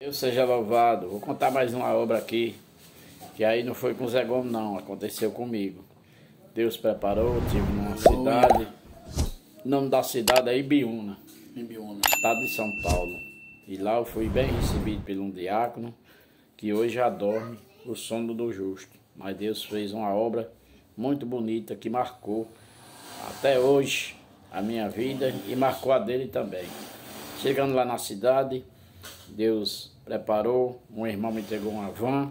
Deus seja louvado. Vou contar mais uma obra aqui, que aí não foi com o Zé Gomes não, aconteceu comigo. Deus preparou, tive numa cidade, o nome da cidade é Ibiúna, estado de São Paulo. E lá eu fui bem recebido por um diácono, que hoje já dorme o sono do justo. Mas Deus fez uma obra muito bonita, que marcou até hoje a minha vida e marcou a dele também. Chegando lá na cidade, Deus preparou, um irmão me entregou uma van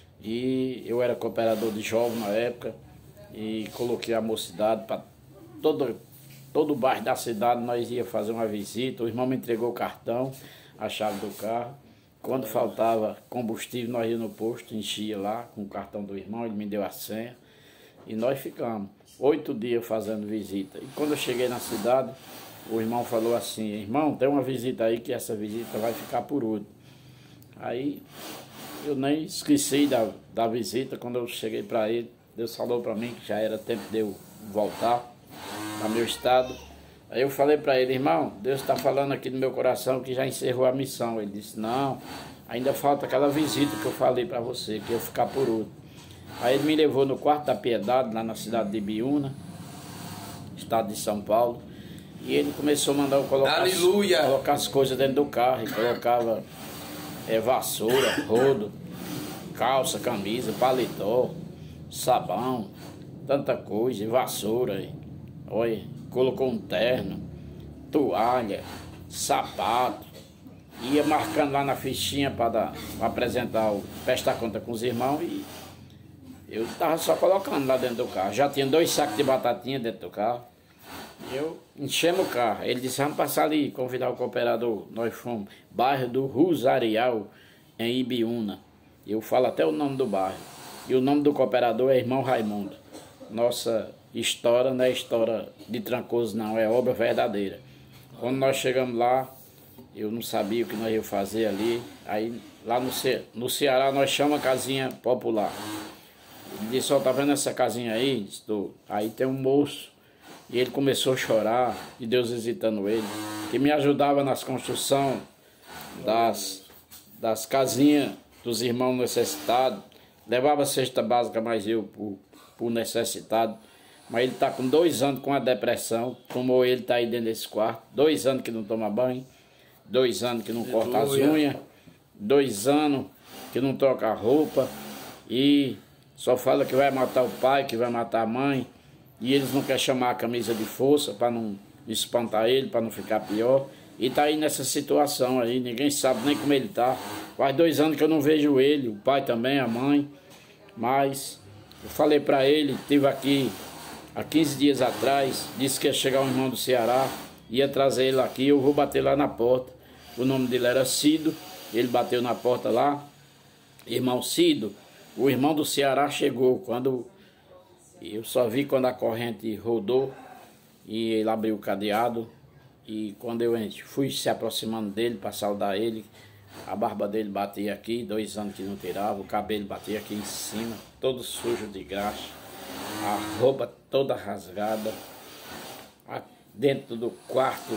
e eu era cooperador de jovem na época e coloquei a mocidade para todo o bairro da cidade. Nós ia fazer uma visita, o irmão me entregou o cartão, a chave do carro. Quando faltava combustível, nós íamos no posto, enchia lá com o cartão do irmão, ele me deu a senha e nós ficamos 8 dias fazendo visita. E quando eu cheguei na cidade, o irmão falou assim: irmão, tem uma visita aí que essa visita vai ficar por último. Aí eu nem esqueci da visita. Quando eu cheguei para ele, Deus falou para mim que já era tempo de eu voltar ao meu estado. Aí eu falei para ele: irmão, Deus está falando aqui no meu coração que já encerrou a missão. Ele disse: não, ainda falta aquela visita que eu falei para você, que eu ficar por último. Aí ele me levou no Quarto da Piedade, lá na cidade de Ibiúna, estado de São Paulo. E ele começou a mandar eu colocar as coisas dentro do carro. E colocava vassoura, rodo, calça, camisa, paletó, sabão, tanta coisa, e vassoura. Olha, colocou um terno, toalha, sapato. Ia marcando lá na fichinha para apresentar, prestar conta com os irmãos. E eu estava só colocando lá dentro do carro. Já tinha 2 sacos de batatinha dentro do carro. Eu enchemos o carro. Ele disse: vamos passar ali, convidar o cooperador. Nós fomos, bairro do Rosarial, em Ibiúna. Eu falo até o nome do bairro. E o nome do cooperador é Irmão Raimundo. Nossa história não é história de Trancoso não, é obra verdadeira. Quando nós chegamos lá, eu não sabia o que nós íamos fazer ali. Aí lá no Ceará nós chamamos a casinha popular. Ele disse: ó, tá vendo essa casinha aí? Estou. Aí tem um moço. E ele começou a chorar, e Deus visitando ele, que me ajudava nas construções das casinhas dos irmãos necessitados. Levava a cesta básica, mas eu por necessitado. Mas ele está com 2 anos com a depressão, como ele está aí dentro desse quarto. 2 anos que não toma banho, 2 anos que não corta as unhas, 2 anos que não troca a roupa, e só fala que vai matar o pai, que vai matar a mãe. E eles não querem chamar a camisa de força para não espantar ele, para não ficar pior. E tá aí nessa situação aí, ninguém sabe nem como ele tá. Faz 2 anos que eu não vejo ele, o pai também, a mãe. Mas eu falei para ele, estive aqui há 15 dias atrás, disse que ia chegar um irmão do Ceará, ia trazer ele aqui, eu vou bater lá na porta. O nome dele era Cido, ele bateu na porta lá. Irmão Cido, o irmão do Ceará chegou eu só vi quando a corrente rodou e ele abriu o cadeado. E quando eu fui se aproximando dele para saudar ele, a barba dele batia aqui, 2 anos que não tirava, o cabelo batia aqui em cima, todo sujo de graxa, a roupa toda rasgada, dentro do quarto,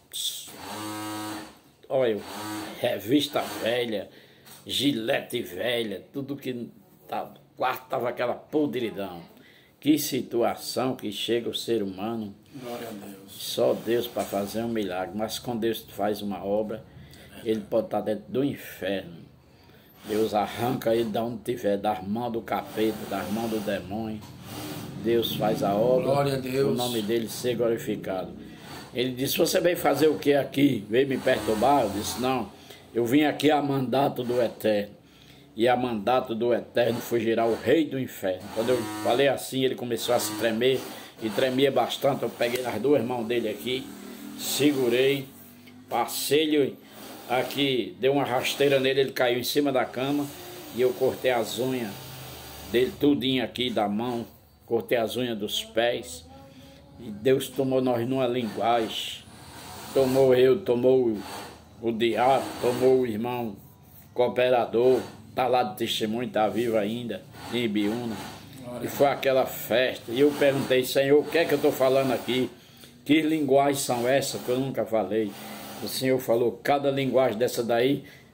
olha, revista velha, gilete velha, tudo que tava, o quarto estava aquela podridão. Que situação que chega o ser humano. Glória a Deus. Só Deus para fazer um milagre. Mas quando Deus faz uma obra, ele pode estar dentro do inferno. Deus arranca ele de onde tiver, das mãos do capeta, das mãos do demônio. Deus faz a obra. Glória a Deus. O nome dele ser glorificado. Ele disse: você veio fazer o que aqui? Veio me perturbar? Eu disse: não, eu vim aqui a mandato do Eterno. E a mandato do Eterno fugirá o rei do inferno. Quando eu falei assim, ele começou a se tremer, e tremia bastante. Eu peguei as 2 mãos dele aqui, segurei, passei-lhe aqui, dei uma rasteira nele, ele caiu em cima da cama, e eu cortei as unhas dele tudinho aqui da mão, cortei as unhas dos pés, e Deus tomou nós numa linguagem, tomou eu, tomou o diabo, tomou o irmão cooperador, está lá de testemunho, está vivo ainda, em Ibiúna. E foi aquela festa. E eu perguntei: Senhor, o que é que eu estou falando aqui? Que linguagens são essas que eu nunca falei? O Senhor falou: cada linguagem dessa daí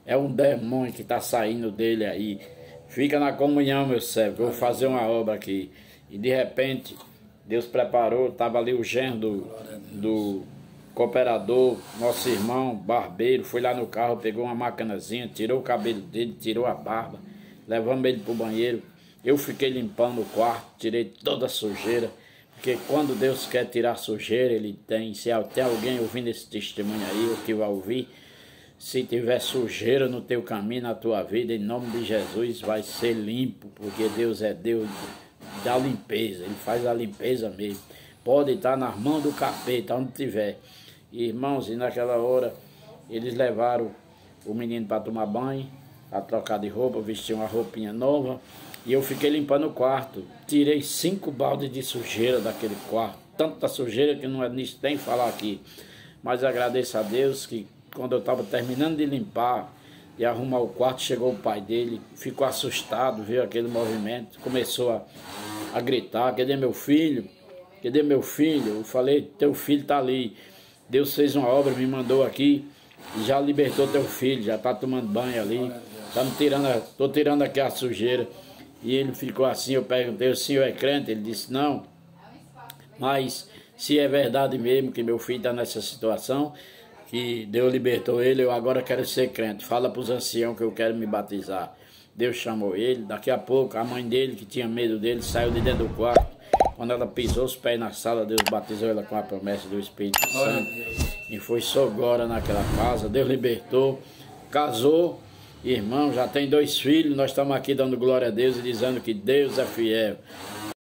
É um demônio que está saindo dele aí. Fica na comunhão, meu servo, eu vou fazer uma obra aqui. E de repente, Deus preparou, estava ali o genro do cooperador, nosso irmão, barbeiro, foi lá no carro, pegou uma maquinazinha, tirou o cabelo dele, tirou a barba, levamos ele para o banheiro. Eu fiquei limpando o quarto, tirei toda a sujeira, porque quando Deus quer tirar a sujeira, Ele tem. Se tem alguém ouvindo esse testemunho aí, ou que vai ouvir, se tiver sujeira no teu caminho, na tua vida, em nome de Jesus, vai ser limpo, porque Deus é Deus da limpeza, Ele faz a limpeza mesmo. Pode estar nas mãos do capeta, onde tiver. Irmãos, e naquela hora, eles levaram o menino para tomar banho, para trocar de roupa, vestir uma roupinha nova, e eu fiquei limpando o quarto. Tirei 5 baldes de sujeira daquele quarto, tanta sujeira que não é nisso tem falar aqui. Mas agradeço a Deus que quando eu estava terminando de limpar e arrumar o quarto, chegou o pai dele, ficou assustado, viu aquele movimento, começou a gritar: cadê meu filho? Cadê meu filho? Eu falei: teu filho está ali. Deus fez uma obra, me mandou aqui e já libertou teu filho, já está tomando banho ali. Estou tirando aqui a sujeira. E ele ficou assim, eu perguntei: o senhor é crente? Ele disse: não. Mas se é verdade mesmo que meu filho está nessa situação, que Deus libertou ele, eu agora quero ser crente. Fala para os anciãos que eu quero me batizar. Deus chamou ele. Daqui a pouco a mãe dele, que tinha medo dele, saiu de dentro do quarto. Quando ela pisou os pés na sala, Deus batizou ela com a promessa do Espírito Santo. E foi só agora naquela casa. Deus libertou, casou. Irmão, já tem 2 filhos. Nós estamos aqui dando glória a Deus e dizendo que Deus é fiel.